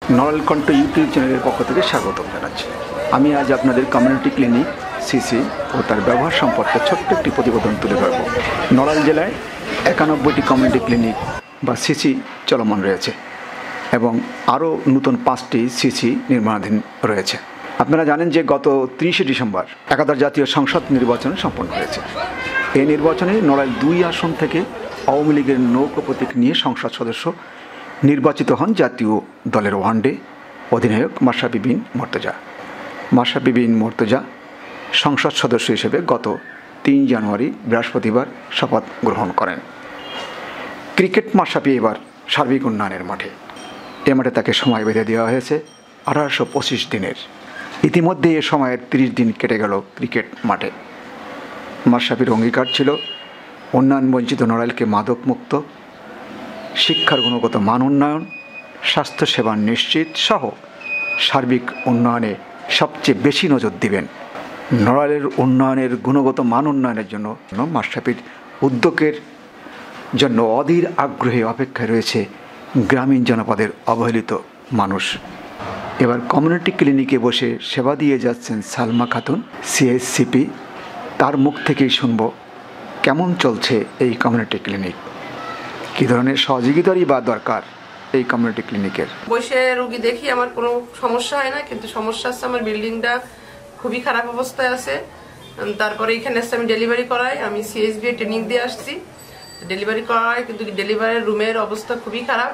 নড়াইলকণ্ঠ YouTube চ্যানেলের পক্ষ থেকে স্বাগত জানাচ্ছি। আমি আজ আপনাদের কমিউনিটি ক্লিনিক সিসি ও তার ব্যবহার সম্পর্কে ছোট্ট একটি প্রতিবেদন তুলে ধরব। নড়াইল জেলায় 91টি কমিউনিটি ক্লিনিক বা সিসি চলমান রয়েছে এবং আরও নতুন 5টি সিসি নির্মাণাধীন রয়েছে। আপনারা জানেন যে গত 30শে ডিসেম্বর একাদশ জাতীয় সংসদ নির্বাচন সম্পন্ন হয়েছে। এই নির্বাচনে নড়াইল 2 আসন থেকে আওয়ামী লীগের নৌকা প্রতীক নিয়ে সংসদ সদস্য নির্বাচিত হন জাতীয় দলের ওয়ানডে অধিনায়ক মাশরাফি বিন মুর্তজা। মাশরাফি বিন মুর্তজা সংসদ সদস্য হিসেবে গত 3 জানুয়ারি বৃহস্পতিবার শপথ গ্রহণ করেন। ক্রিকেট মাশরাফি এবার সার্বিক উন্নয়নের মাঠে। এ মাঠে তাকে সময় বেঁধে দেওয়া হয়েছে 1825 দিনের। ইতিমধ্যে এ সময়ের 30 দিন কেটে গেল ক্রিকেট মাঠে। মাশরাফির অঙ্গীকার ছিল উন্নয়ন বঞ্চিত নড়াইলকে মাদকমুক্ত, শিক্ষার গুণগত মান উন্নয়ন, স্বাস্থ্যসেবা নিশ্চিত সহ সার্বিক উন্নয়নে সবচেয়ে বেশি নজর দিবেন। নড়াইলের উন্নয়নের গুণগত মান উন্নয়নের জন্য মাশরাফির উদ্যোগের জন্য অধীর আগ্রহে অপেক্ষায় রয়েছে গ্রামীণ জনপদের অবহেলিত মানুষ। এবার কমিউনিটি ক্লিনিকে বসে সেবা দিয়ে যাচ্ছেন সালমা খাতুন, সিএসসিপি। তার মুখ থেকেই শুনব কেমন চলছে এই কমিউনিটি ক্লিনিক, কী ধরনের সহযোগিতারই বা দরকার এই কমিউনিটি ক্লিনিকের। বসে রোগী দেখি আমার কোনো সমস্যা হয় না, কিন্তু সমস্যা আছে আমার বিল্ডিংটা খুবই খারাপ অবস্থায় আছে। তারপরে এখানে এসে আমি ডেলিভারি করাই, আমি সিএসবি ট্রেনিং দিয়ে আসছি, ডেলিভারি করাই, কিন্তু ডেলিভারির রুমের অবস্থা খুবই খারাপ।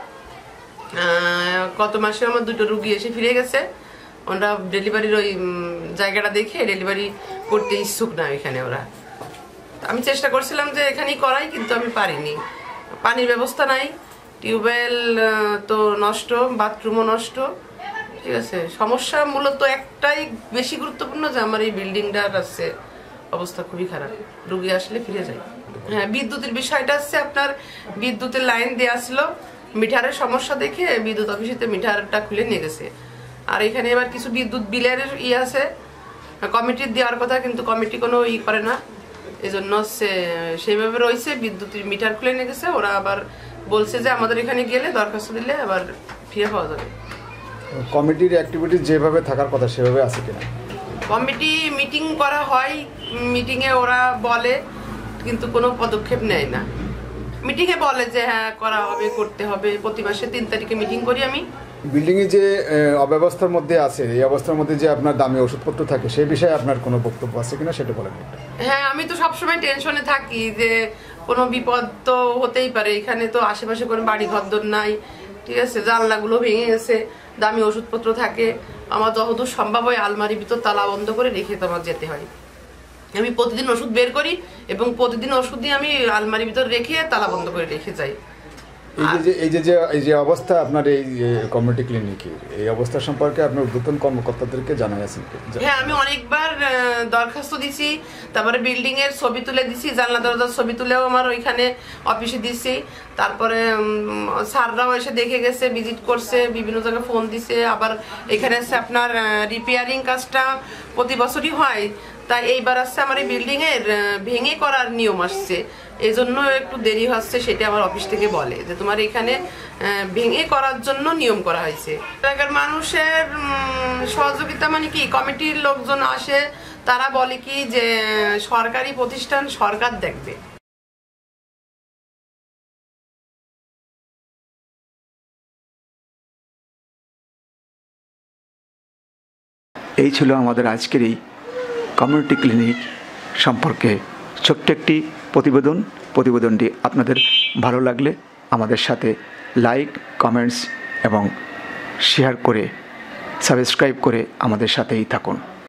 গত মাসে আমার 2টো রুগী এসে ফিরে গেছে। ওরা ডেলিভারির ওই জায়গাটা দেখে ডেলিভারি করতে ইচ্ছুক না এখানে ওরা। আমি চেষ্টা করছিলাম যে এখানেই করাই, কিন্তু আমি পারিনি। পানির ব্যবস্থা নাই, টিউবওয়েল তো নষ্ট, বাথরুমও নষ্ট। ঠিক আছে, সমস্যা মূলত একটাই বেশি গুরুত্বপূর্ণ যে আমার এই বিল্ডিংটার কাছে অবস্থা খুবই খারাপ, রুগী আসলে ফিরে যায়। হ্যাঁ, বিদ্যুতের বিষয়টা হচ্ছে আপনার বিদ্যুতের লাইন দেওয়া ছিল, মিটারের সমস্যা দেখে বিদ্যুৎ অফিসেতে মিটারটা খুলে নিয়ে গেছে। আর এখানে এবার কিছু বিদ্যুৎ বিলের আছে, কমিটির দেওয়ার কথা, কিন্তু কমিটি কোনো করে না। এই জন্য সেইভাবে রয়েছে, বিদ্যুতের মিটার খুলে নিয়ে গেছে। ওরা আবার বলছে যে আমাদের এখানে গেলে দরখাস্ত দিলে আবার ফিরে পাওয়া যাবে। কমিটির অ্যাক্টিভিটি যেভাবে থাকার কথা সেভাবে আছে কিনা? কমিটি মিটিং করা হয়, মিটিংয়ে ওরা বলে, কিন্তু কোনো পদক্ষেপ নেয় না। মিটিংয়ে বলে যে হ্যাঁ করা হবে, করতে হবে। প্রতি মাসে 3 তারিখে মিটিং করি আমি। বিল্ডিংয়ে যে অব্যবস্থার মধ্যে আছে, এই অবস্থার মধ্যে যে আপনার দামি ওষুধপত্র থাকে, সেই বিষয়ে আপনার কোনো বক্তব্য আছে কিনা সেটা বলেন। হ্যাঁ, আমি তো সবসময় টেনশনে থাকি যে কোনো বিপদ তো হতেই পারে। এখানে তো আশেপাশে কোনো বাড়ি ঘরদোর নাই, ঠিক আছে, জানলাগুলো ভেঙে গেছে, দামি ওষুধপত্র থাকে। আমার যতদূর সম্ভব হয় আলমারির ভিতর তালা বন্ধ করে রেখে তো আমার যেতে হয়। আমি প্রতিদিন ওষুধ বের করি এবং প্রতিদিন ওষুধ দিয়ে আমি আলমারির ভিতর রেখে তালা বন্ধ করে রেখে যাই। এই যে অবস্থা আপনার এই কমিউনিটি ক্লিনিকের, এই অবস্থা সম্পর্কে আপনার ঊর্ধ্বতন কর্মকর্তাদেরকে জানাইছেন? হ্যাঁ, আমি অনেকবার দরখাস্ত দিছি, তারপরে বিল্ডিং এর ছবি তুলে দিছি, জানলা দরজার ছবি তুলেও আমার ওইখানে অফিসে দিছি। তারপরে স্যাররাও এসে দেখে গেছে, ভিজিট করছে, বিভিন্ন জায়গায় ফোন দিছে। আবার এখানে এসে আপনার রিপেয়ারিং কাজটা প্রতি বছরই হয়, তাই এইবার আসছে আমার এই বিল্ডিং এর ভেঙে করার নিয়ম আসছে, এই জন্য একটু দেরি হচ্ছে। সেটা আমার অফিস থেকে বলে যে তোমার এখানে ভেঙে করার জন্য নিয়ম করা হয়েছে। এলাকার মানুষের সহযোগিতা মানে কি, কমিটির লোকজন আসে, তারা বলে কি যে সরকারি প্রতিষ্ঠান সরকার দেখবে। এই ছিল আমাদের আজকের এই কমিউনিটি ক্লিনিক সম্পর্কে ছোট্ট একটি প্রতিবেদনটি আপনাদের ভালো লাগলে আমাদের সাথে লাইক, কমেন্টস এবং শেয়ার করে সাবস্ক্রাইব করে আমাদের সাথেই থাকুন।